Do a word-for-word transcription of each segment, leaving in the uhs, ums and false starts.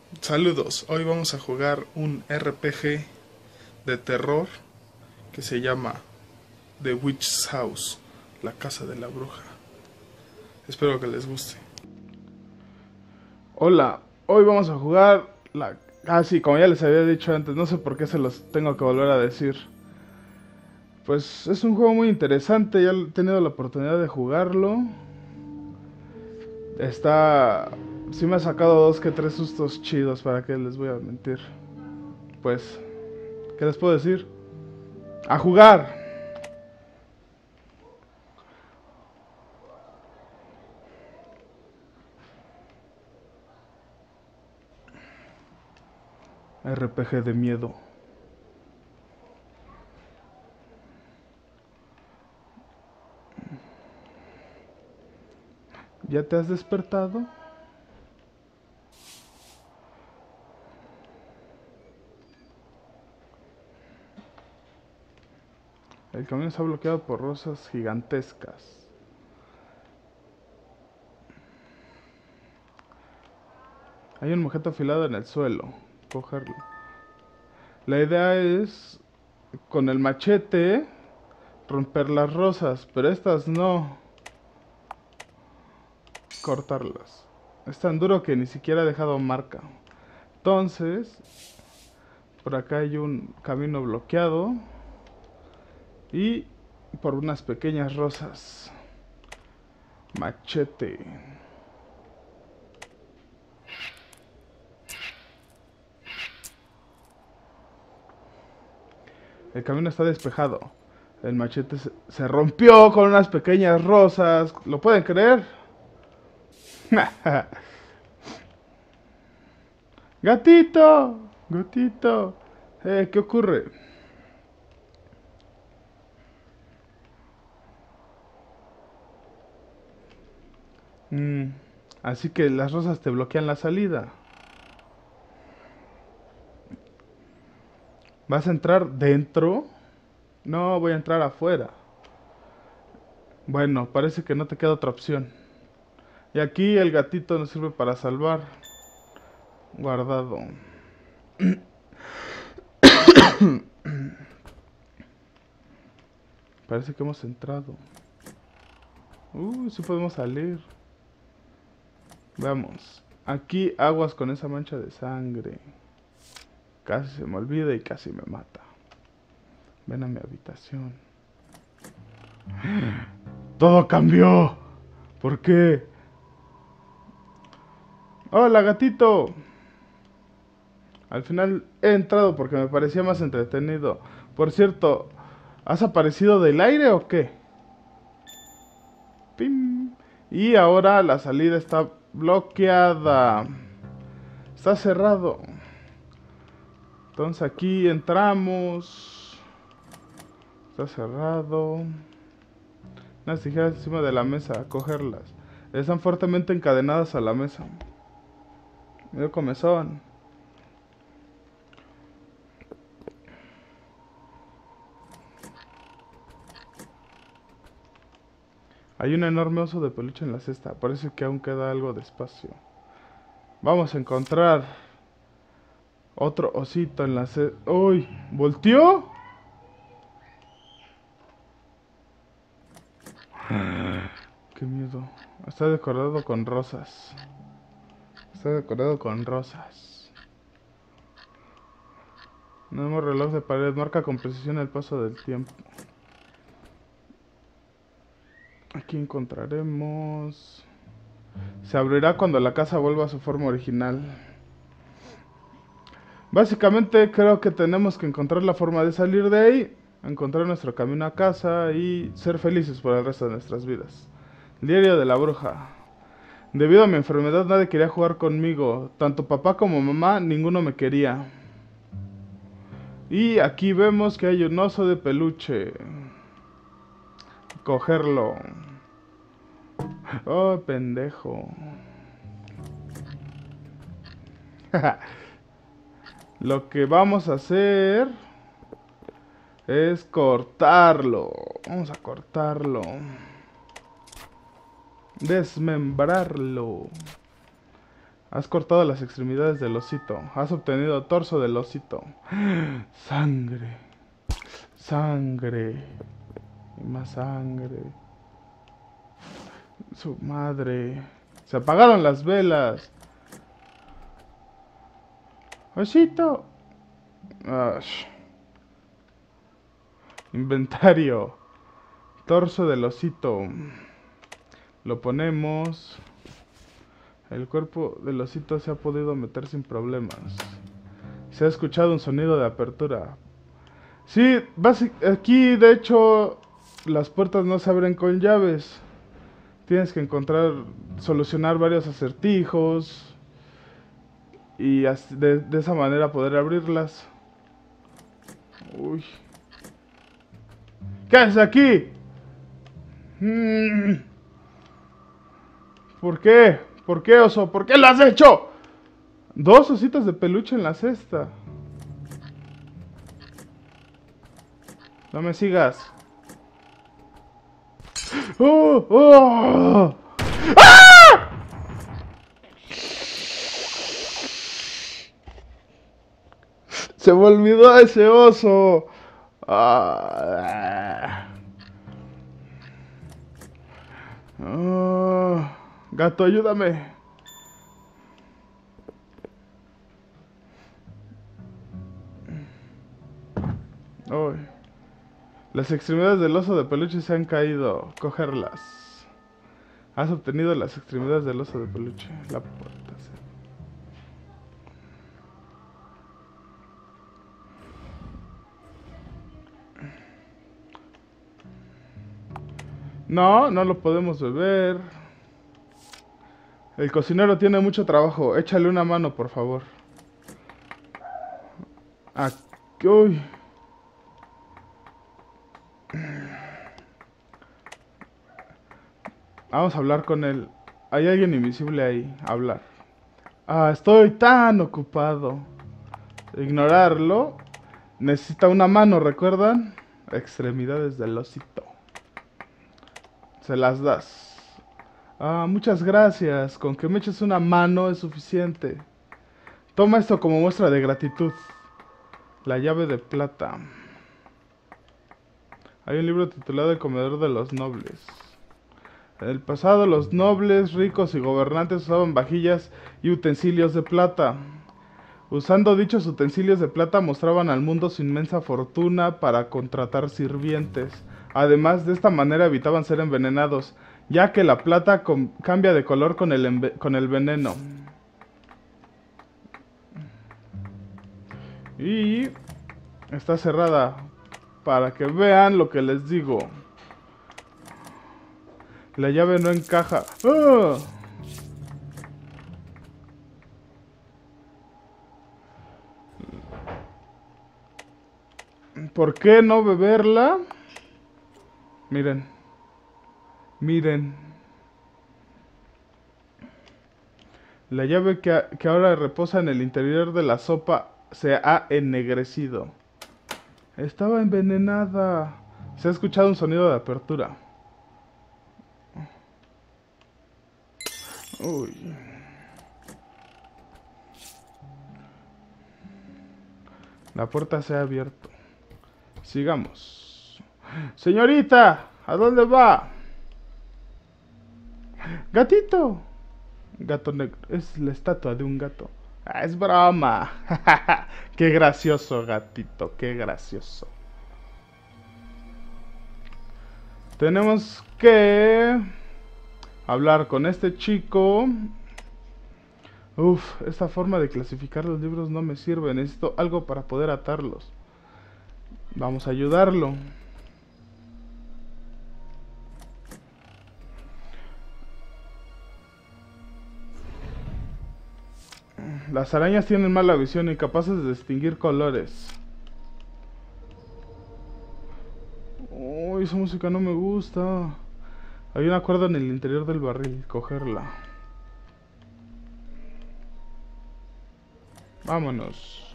Saludos, hoy vamos a jugar un R P G de terror que se llama The Witch's House, la casa de la bruja. Espero que les guste. Hola, hoy vamos a jugar la... Ah, sí, como ya les había dicho antes, no sé por qué se los tengo que volver a decir. Pues es un juego muy interesante, ya he tenido la oportunidad de jugarlo. Está... Sí me ha sacado dos que tres sustos chidos, para que les voy a mentir. Pues, ¿qué les puedo decir? ¡A jugar! R P G de miedo. ¿Ya te has despertado? El camino está bloqueado por rosas gigantescas. Hay un objeto afilado en el suelo. Cogerlo. La idea es, con el machete, romper las rosas, pero estas no. Cortarlas. Es tan duro que ni siquiera ha dejado marca. Entonces, por acá hay un camino bloqueado. Y por unas pequeñas rosas. Machete. El camino está despejado. El machete se, se rompió con unas pequeñas rosas. ¿Lo pueden creer? ¡Gatito! ¡Gatito! Eh, ¿qué ocurre? Mm, así que las rosas te bloquean la salida. ¿Vas a entrar dentro? No, voy a entrar afuera. Bueno, parece que no te queda otra opción. Y aquí el gatito nos sirve para salvar. Guardado. Parece que hemos entrado. Uh, sí podemos salir. Vamos. Aquí aguas con esa mancha de sangre. Casi se me olvida y casi me mata. Ven a mi habitación. Todo cambió. ¿Por qué? Hola, gatito. Al final he entrado porque me parecía más entretenido. Por cierto, ¿has aparecido del aire o qué? ¡Pim! Y ahora la salida está bloqueada. Está cerrado. Entonces aquí entramos. Está cerrado. Unas tijeras encima de la mesa, a cogerlas. Están fuertemente encadenadas a la mesa. Medio comezón. Hay un enorme oso de peluche en la cesta. Parece que aún queda algo de espacio. Vamos a encontrar otro osito en la cesta. ¡Uy! ¿Volteó? ¡Qué miedo! Está decorado con rosas. Está decorado con rosas. Nuevo reloj de pared. Marca con precisión el paso del tiempo. Aquí encontraremos... Se abrirá cuando la casa vuelva a su forma original. Básicamente creo que tenemos que encontrar la forma de salir de ahí, encontrar nuestro camino a casa y ser felices por el resto de nuestras vidas. Diario de la bruja. Debido a mi enfermedad nadie quería jugar conmigo. Tanto papá como mamá, ninguno me quería. Y aquí vemos que hay un oso de peluche. Cogerlo. Oh, pendejo. Lo que vamos a hacer es cortarlo. Vamos a cortarlo. Desmembrarlo. Has cortado las extremidades del osito. Has obtenido torso del osito. Sangre. Sangre. Y más sangre. Su madre. Se apagaron las velas. Osito. Ash. Inventario. Torso del osito. Lo ponemos. El cuerpo del osito se ha podido meter sin problemas. Se ha escuchado un sonido de apertura. Sí, aquí de hecho las puertas no se abren con llaves. Tienes que encontrar, solucionar varios acertijos y de, de esa manera poder abrirlas. Uy. ¿Qué haces aquí? Mm. ¿Por qué? ¿Por qué, oso? ¿Por qué lo has hecho? Dos ositos de peluche en la cesta. No me sigas. ¡Oh! ¡Oh! ¡Ah! Se me olvidó ese oso. Ah. Oh. Gato, ayúdame. Oh. Las extremidades del oso de peluche se han caído. Cogerlas. Has obtenido las extremidades del oso de peluche. La puerta se... No, no lo podemos beber. El cocinero tiene mucho trabajo. Échale una mano, por favor. Aquí. Uy. Vamos a hablar con él. Hay alguien invisible ahí. Hablar. Ah, estoy tan ocupado. Ignorarlo. Necesita una mano, ¿recuerdan? Extremidades del osito. Se las das. Ah, muchas gracias. Con que me eches una mano es suficiente. Toma esto como muestra de gratitud. La llave de plata. Hay un libro titulado El comedor de los nobles. En el pasado, los nobles, ricos y gobernantes usaban vajillas y utensilios de plata. Usando dichos utensilios de plata mostraban al mundo su inmensa fortuna para contratar sirvientes. Además, de esta manera evitaban ser envenenados, ya que la plata cambia de color con el, con el veneno. Y está cerrada, para que vean lo que les digo. La llave no encaja. ¡Ah! ¿Por qué no beberla? Miren. Miren. La llave que, que ahora reposa en el interior de la sopa se ha ennegrecido. Estaba envenenada. Se ha escuchado un sonido de apertura. Uy. La puerta se ha abierto. Sigamos. Señorita, ¿a dónde va? Gatito. Gato negro. Es la estatua de un gato. Ah, es broma. Qué gracioso, gatito. Qué gracioso. Tenemos que hablar con este chico. Uf, esta forma de clasificar los libros no me sirve. Necesito algo para poder atarlos. Vamos a ayudarlo. Las arañas tienen mala visión, incapaces de distinguir colores. Uy, esa música no me gusta. Hay una cuerda en el interior del barril. Cogerla. Vámonos.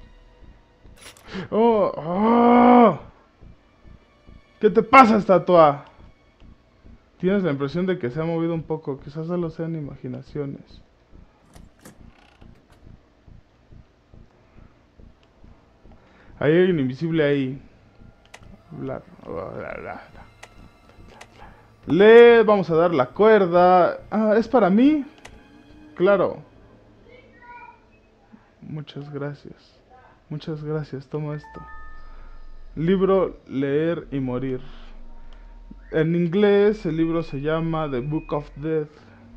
Oh, oh. ¿Qué te pasa, estatua? Tienes la impresión de que se ha movido un poco. Quizás solo sean imaginaciones. Hay alguien invisible ahí. Bla, bla, bla, bla. Le vamos a dar la cuerda. Ah, ¿es para mí? Claro. Muchas gracias. Muchas gracias, toma esto. Libro Leer y Morir. En inglés el libro se llama The Book of Death.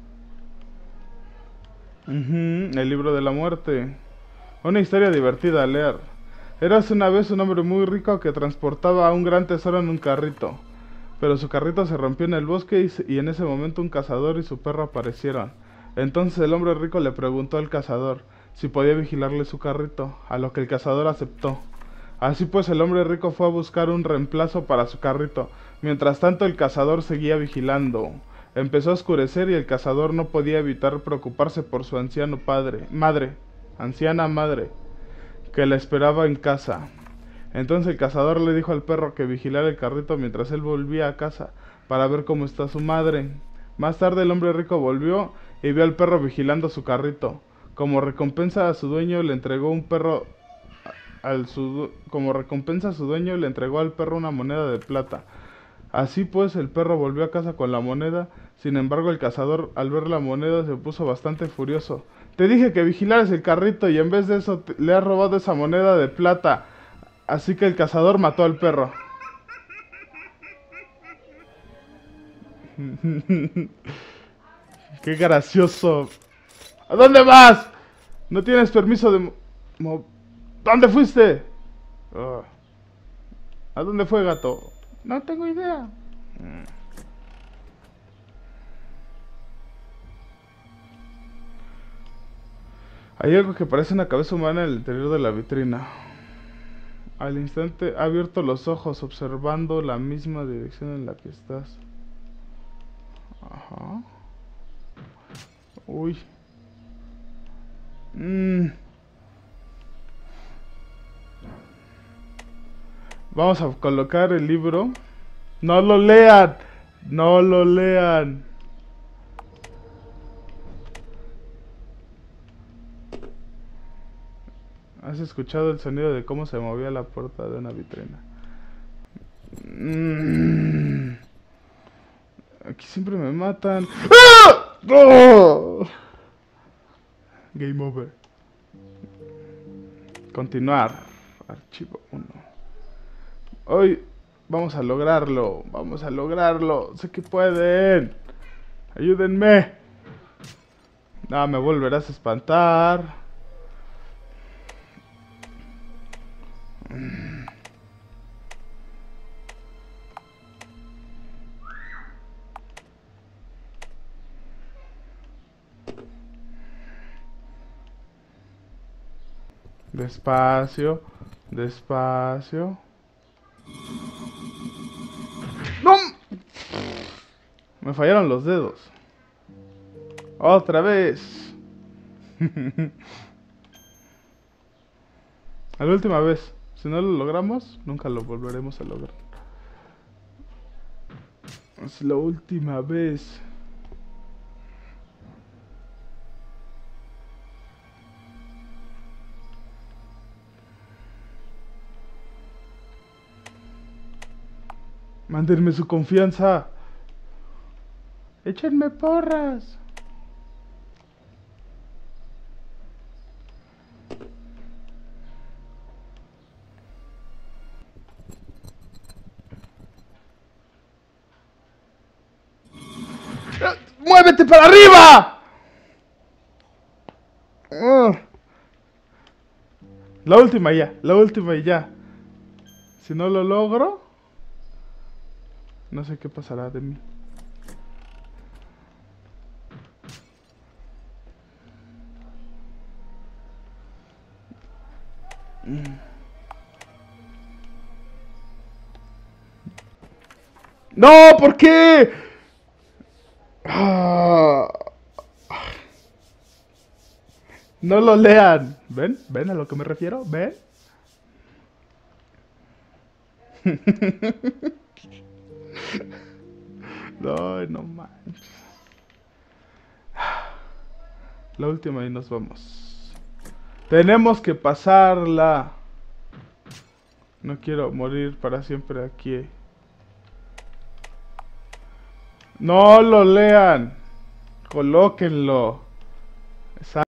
Uh-huh, el libro de la muerte. Una historia divertida a leer. Érase una vez un hombre muy rico que transportaba un gran tesoro en un carrito. Pero su carrito se rompió en el bosque y, se, y en ese momento un cazador y su perro aparecieron. Entonces el hombre rico le preguntó al cazador si podía vigilarle su carrito, a lo que el cazador aceptó. Así pues el hombre rico fue a buscar un reemplazo para su carrito. Mientras tanto el cazador seguía vigilando. Empezó a oscurecer y el cazador no podía evitar preocuparse por su anciano padre, madre, anciana madre, que la esperaba en casa. Entonces el cazador le dijo al perro que vigilara el carrito mientras él volvía a casa para ver cómo está su madre. Más tarde el hombre rico volvió y vio al perro vigilando su carrito. Como recompensa a su dueño le entregó un perro al su como recompensa a su dueño le entregó al perro una moneda de plata. Así pues el perro volvió a casa con la moneda. Sin embargo el cazador al ver la moneda se puso bastante furioso. Te dije que vigilaras el carrito y en vez de eso te, le has robado esa moneda de plata. Así que el cazador mató al perro. Qué gracioso. ¿A dónde vas? No tienes permiso de... Mo ¿Dónde fuiste? Oh. ¿A dónde fue, gato? No tengo idea. Hay algo que parece una cabeza humana en el interior de la vitrina. Al instante ha abierto los ojos observando la misma dirección en la que estás. Ajá. Uy. Mm. Vamos a colocar el libro. No lo lean. No lo lean. ¿Has escuchado el sonido de cómo se movía la puerta de una vitrina? Mm. Aquí siempre me matan. ¡Ah! ¡Oh! Game over. Continuar. Archivo uno. Hoy vamos a lograrlo. Vamos a lograrlo. Sé que pueden. Ayúdenme. No, me volverás a espantar. Despacio, despacio. ¡No! Me fallaron los dedos. Otra vez. A la última vez. Si no lo logramos, nunca lo volveremos a lograr. Es la última vez. Mándenme su confianza. Échenme porras. ¡Muévete para arriba! Uh. La última ya, la última y ya. Si no lo logro, no sé qué pasará de mí. ¡No! ¿Por qué? Ah. No lo lean. ¿Ven? ¿Ven a lo que me refiero? ¿Ven? No, no manches. La última y nos vamos. Tenemos que pasarla. No quiero morir para siempre aquí. No lo lean. Colóquenlo.